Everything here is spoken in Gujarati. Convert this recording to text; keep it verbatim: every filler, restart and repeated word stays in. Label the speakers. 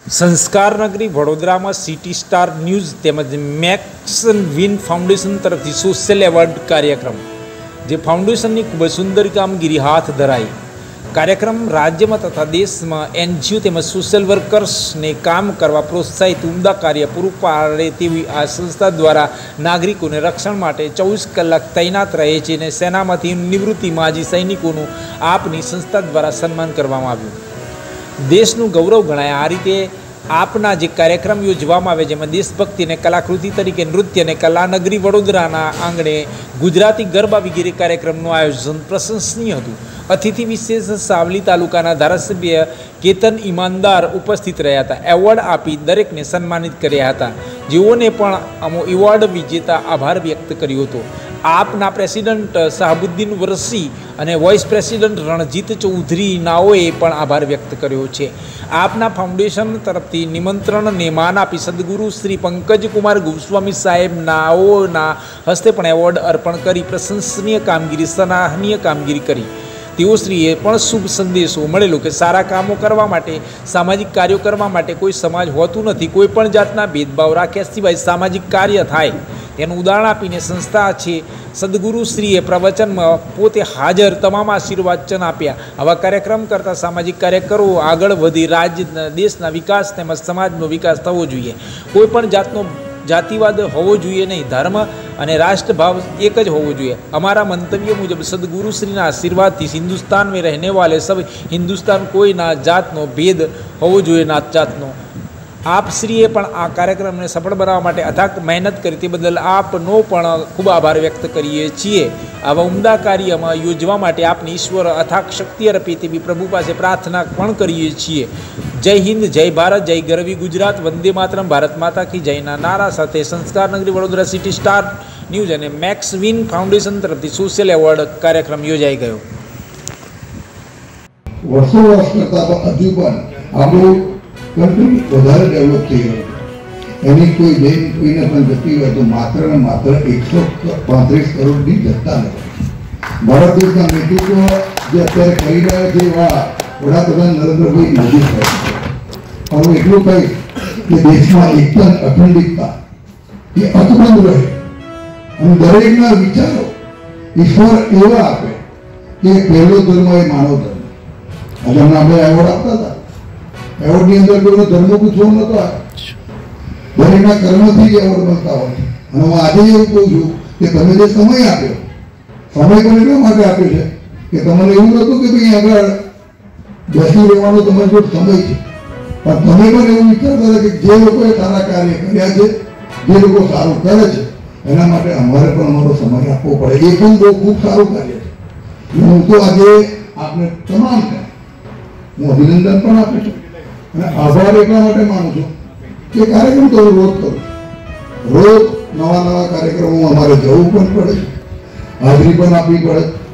Speaker 1: संस्कार नगरी वडोदरा में सिटी स्टार न्यूज तेमज मैक्स विन फाउंडेशन तरफ सोशल एवॉर्ड कार्यक्रम जे फाउंडेशन की खूब सुंदर कामगीरी हाथ धराई। कार्यक्रम राज्य में तथा देश में एनजीओ तेमज सोशल वर्कर्स ने काम करवा प्रोत्साहित उमदा कार्य पूरु पाड़े तेवी आ संस्था द्वारा नागरिकों ने रक्षण माटे चौबीस कलाक तैनात रहे छे ने सेनामांथी निवृत्ति माजी सैनिकों आपनी संस्था द्वारा सन्मान करवामां आव्युं। देशનું गौरव गणाय। आ रीते आपना जे कार्यक्रम योजवामां आवे जेमां देशभक्ति ने कलाकृति तरीके नृत्य ने कलानगरी वडोदराना आंगणे गुजराती गरबा वगैरे कार्यक्रमનું आयोजन प्रशंसनीय हतुं। अतिथि विशेष सावली तालुकाना धारासभ्य केतन ईमानदार उपस्थित रह्या हता। एवॉर्ड आपी दरेकने सन्मानित कर्या हता, जेओने पण अमो एवॉर्ड विजेता आभार व्यक्त कर्यो हतो। आपना प्रेसिडेंट साहबुद्दीन वरसी અને વાઇસ પ્રેસિડેન્ટ રણજીત ચૌધરી નાઓએ પણ આભાર વ્યક્ત કર્યો છે। આપના ફાઉન્ડેશન તરફથી નિમંત્રણને માન આપી સદગુરુ શ્રી પંકજકુમાર ગોસ્વામી સાહેબ નાઓના હસ્તે પણ એવોર્ડ અર્પણ કરી પ્રશંસનીય કામગીરી સરાહનીય કામગીરી કરી। તેઓશ્રીએ પણ શુભ સંદેશો મળેલો કે સારા કામો કરવા માટે સામાજિક કાર્યો કરવા માટે કોઈ સમાજ હોતું નથી, કોઈ પણ જાતના ભેદભાવ રાખ્યા સિવાય સામાજિક કાર્ય થાય તેનું ઉદાહરણ આપીને સંસ્થા છે સદગુરુશ્રીએ પ્રવચનમાં પોતે હાજર તમામ આશીર્વાચન આપ્યા। આવા કાર્યક્રમ કરતા સામાજિક કાર્યકરો આગળ વધી રાજ્ય દેશના વિકાસ તેમજ સમાજનો વિકાસ થવો જોઈએ। કોઈ પણ જાતનો जातिवाद होवो जोईए नहीं, धर्म और राष्ट्रभाव एक ज होवो जोईए। अमारा मंतव्य मुजब सदगुरु श्रीना आशीर्वाद थी हिंदुस्तान में रहने वाले सब हिंदुस्तान कोई ना जातनो भेद होवो जोईए ना जातनो। आप श्रीए पण आ कार्यक्रम ने सफल बनावा माटे अथाक मेहनत करी ते बदल आपनो पण खूब आभार व्यक्त करीए छीए। आवा उमदा कार्यमां योजवा माटे आपनी ईश्वर अथाक शक्ति अर्पे तेवी प्रभु पासे प्रार्थना पण करीए छीए। जय हिंद, जय भारत, जय गरवी गुजरात, वंदे मातरम, भारत माता की जयना नारा साथे संस्कार नगरी वडोदरा सिटी स्टार न्यूज अने मैक्स विन फाउंडेशन तरफथी सोशल एवॉर्ड कार्यक्रम योजाई गयो।
Speaker 2: वर्षो वर्ष करता हजू पण आपणो कंट्री વધારે ડેવલપ થઈ રહ્યું છે। એની કોઈ લેન કોઈને પણ જતી હોય તો માત્ર ને માત્ર એકસો પાંત્રીસ કરોડની જનતા નથી। ભારત દેશના નેતૃત્વ જે અત્યારે કરી રહ્યા છે એવા વડાપ્રધાન નરેન્દ્રભાઈ મોદી સાહેબ છે। હું એટલું કહીશ કે દેશમાં એકતા અખંડિતતા એ અકબંધ રહે અને દરેકના વિચારો ઈશ્વર એવા આપે કે પહેલો ધર્મ એ માનવ ધર્મ। આજે આપણે એવોર્ડ આપતા હતા, एवॉर्ड ની અંદર કોઈ ધર્મ પૂછવો નતો આ દરેકના કર્મથી જ એવોર્ડ મળતા હોય। અને હું આજે એવું કહું છું કે તમે જે સમય આપ્યો, સમય પણ એટલા માટે આપ્યો છે કે તમને એવું નહોતું કે ભાઈ આગળ બેસી રહેવાનો તમારો જો સમય છે, પણ તમે પણ એવું વિચારતા હતા કે જે લોકોએ સારા કાર્ય કર્યા છે, જે લોકો સારું કરે છે એના માટે અમારે પણ અમારો સમય આપવો પડે। એ પણ બહુ ખૂબ સારું કાર્ય છે। હું તો આજે આપને તમામને હું અભિનંદન પણ આપું છું અને આભાર એટલા માટે માનું છું કે કાર્યક્રમ તો રોજ કરું, રોજ નવા નવા કાર્યક્રમો અમારે જવું પણ પડે, હાજરી પણ આપવી પડે।